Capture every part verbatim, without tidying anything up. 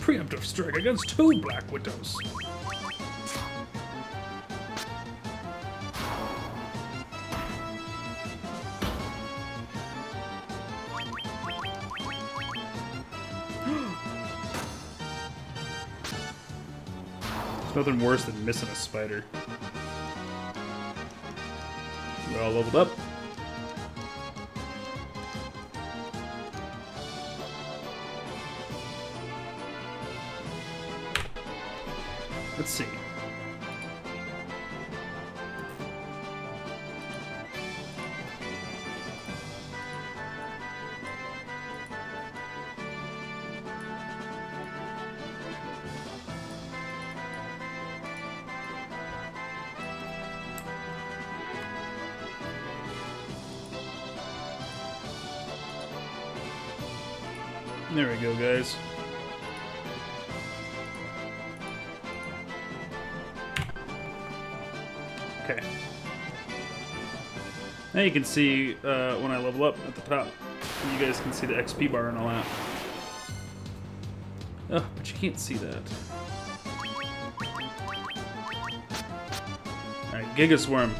preemptive strike against two Black Widows. There's nothing worse than missing a spider. We're all leveled up. Let's see. There we go, guys. Okay. Now you can see uh, when I level up at the top. You guys can see the X P bar and all that. Oh, but you can't see that. Alright, Giga Swarm.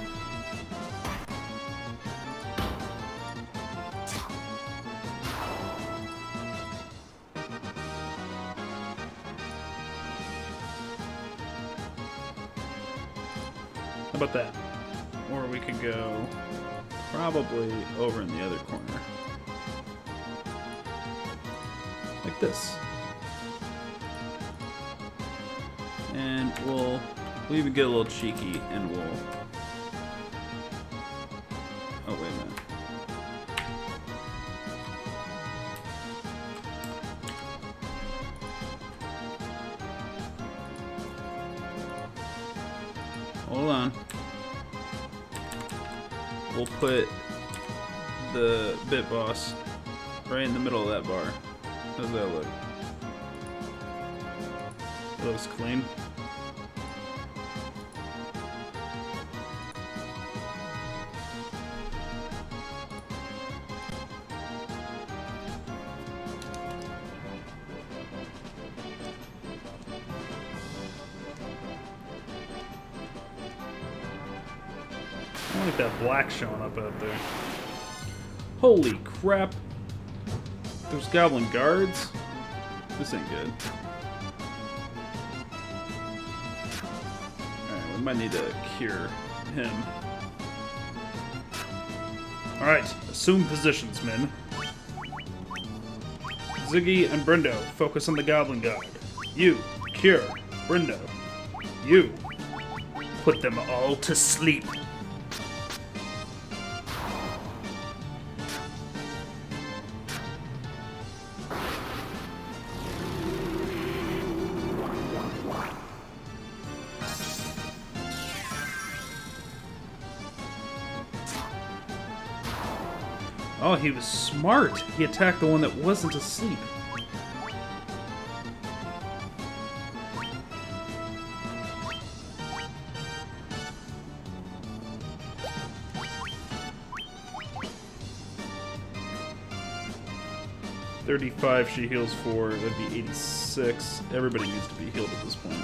How about that? Or we could go probably over in the other corner. Like this. And we'll, we'll even get a little cheeky and we'll... Oh, wait a minute. Hold on. We'll put the Bit Boss right in the middle of that bar. How does that look? It looks clean. I don't like that black showing up out there. Holy crap! There's goblin guards? This ain't good. Alright, we might need to cure him. Alright, assume positions, men. Ziggy and Brendo, focus on the goblin guard. You, cure Brendo. You, put them all to sleep. Oh, he was smart. He attacked the one that wasn't asleep. thirty-five she heals for, that'd be eighty-six. Everybody needs to be healed at this point.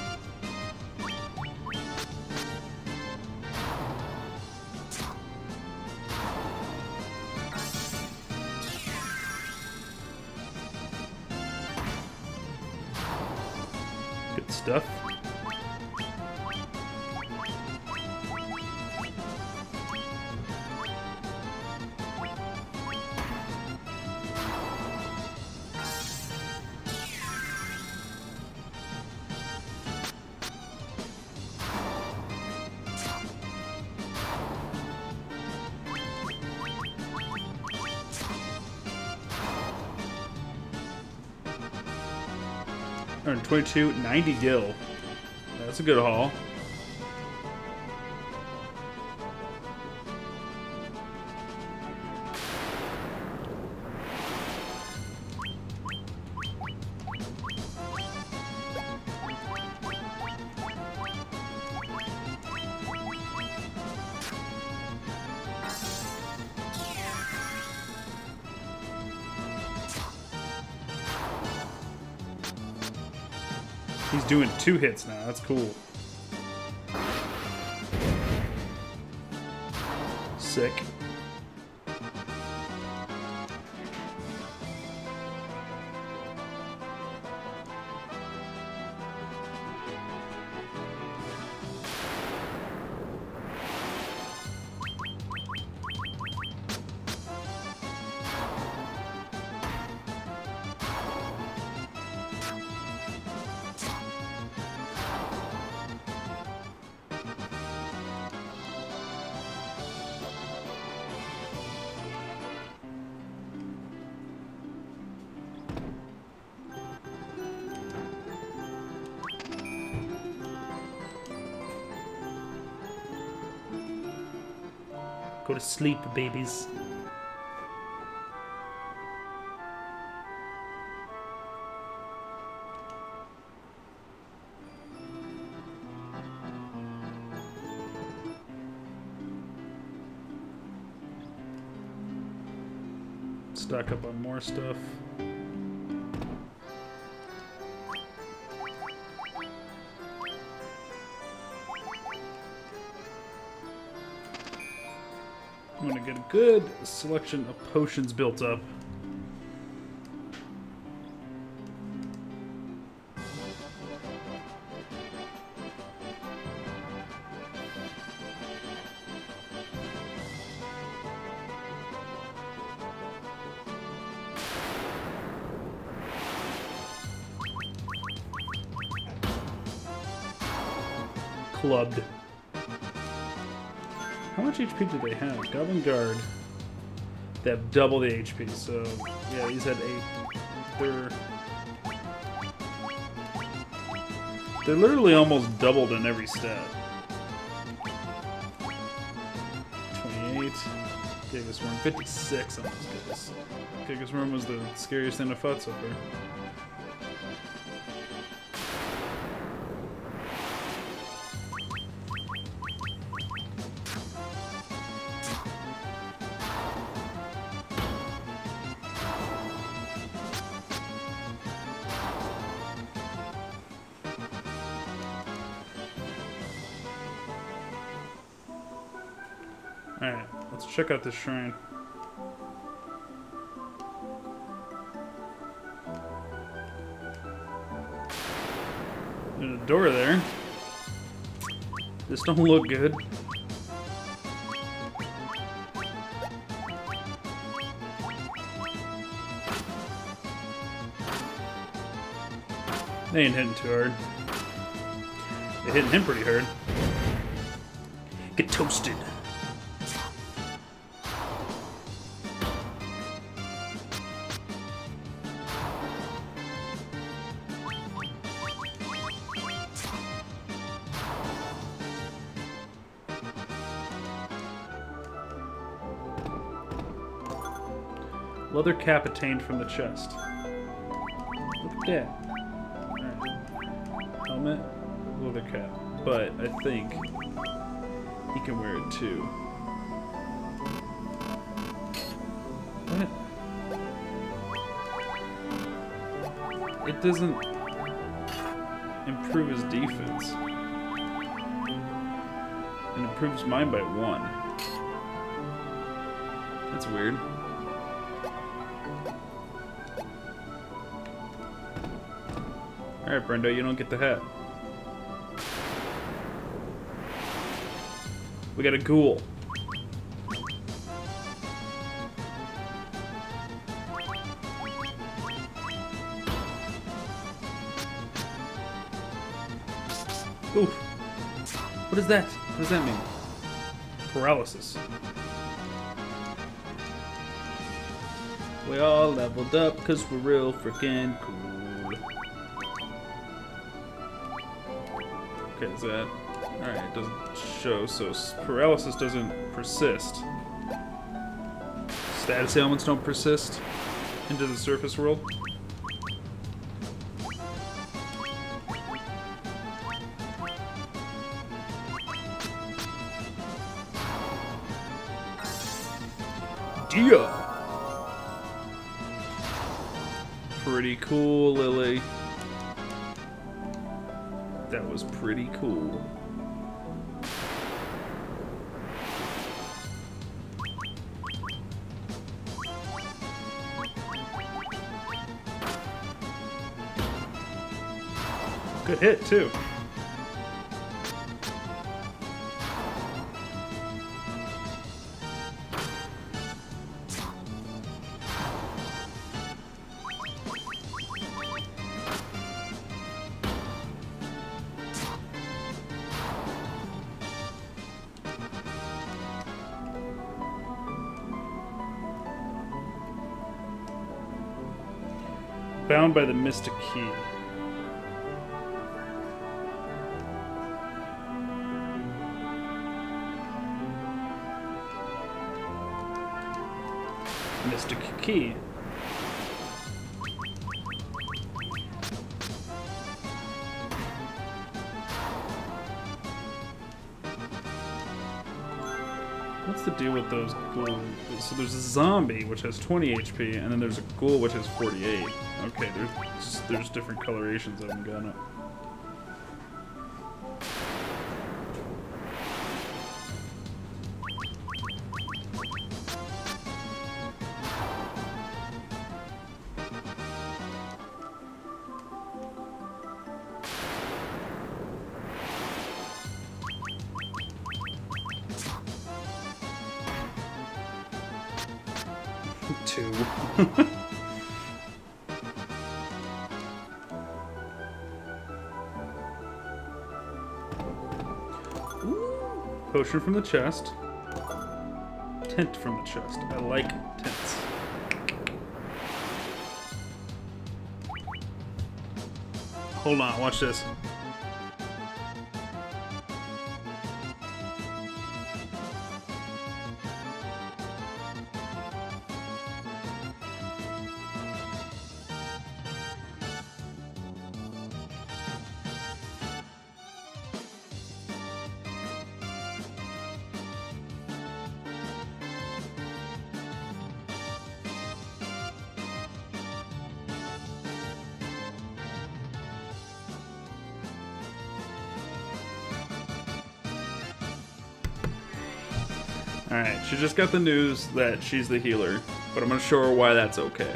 Good stuff. one twenty-two, ninety gil. That's a good haul. He's doing two hits now. That's cool. Sick. Go to sleep, babies. Stock up on more stuff. I'm gonna get a good selection of potions built up. Clubbed. How much H P do they have? Goblin Guard. They have double the H P, so yeah, these had eight. They're they're literally almost doubled in every stat. twenty-eight. Gigas Worm. fifty-six on those guys. Gigas Worm was the scariest thing I fought so far. Alright, let's check out this shrine. There's a door there. This don't look good. They ain't hitting too hard. They're hitting him pretty hard. Get toasted. Leather cap attained from the chest. Look at that. Alright. Helmet, leather cap. But I think he can wear it too. What? It doesn't improve his defense. It improves mine by one. That's weird. Alright, Brendo, you don't get the hat. We got a ghoul. Oof. What is that? What does that mean? Paralysis. We all leveled up because we're real freaking cool. Okay, is that... Alright, it doesn't show, so paralysis doesn't persist. Status ailments don't persist into the surface world. Dia! Pretty cool, Lily. That was pretty cool. Good hit, too. Bound by the Mystic Key. Mystic Key. What's the deal with those ghouls? So there's a zombie, which has twenty H P, and then there's a ghoul, which has forty-eight. Okay, there's just, there's different colorations of them going up. Two. Potion from the chest. Tint from the chest. I like tints. Hold on, watch this. Alright, she just got the news that she's the healer, but I'm gonna show her why that's okay.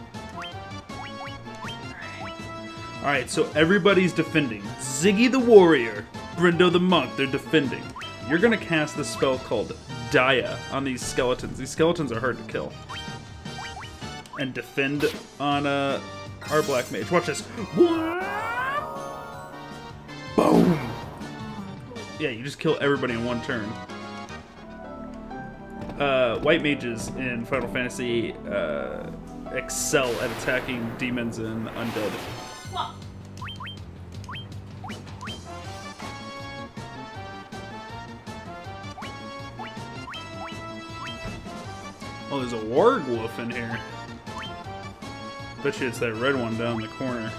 Alright, so everybody's defending. Ziggy the warrior, Brindo the monk, they're defending. You're gonna cast this spell called Dia on these skeletons. These skeletons are hard to kill. And defend on uh, our black mage. Watch this. Boom! Yeah, you just kill everybody in one turn. Uh, white mages in Final Fantasy uh, excel at attacking demons and undead. Oh, there's a wargwolf in here. Bet you it's that red one down in the corner.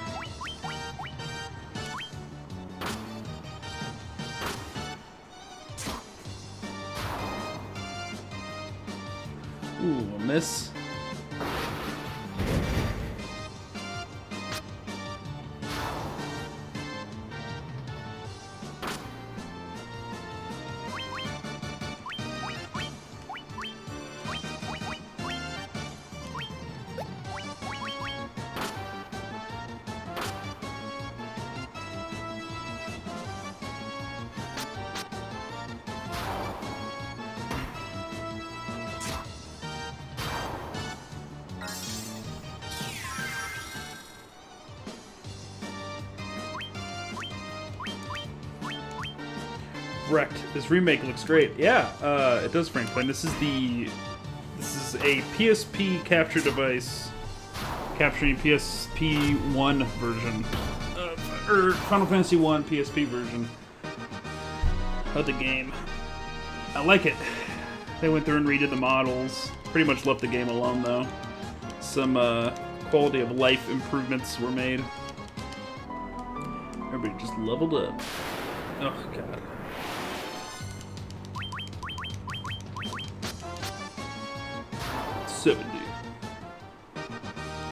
Ooh, a miss. Wrecked. This remake looks great. Yeah, uh, it does, Franklin. This is the this is a P S P capture device capturing P S P one version, uh, or Final Fantasy one P S P version of the game. I like it. They went through and redid the models. Pretty much left the game alone though. Some uh, quality of life improvements were made. Everybody just leveled up. Oh god.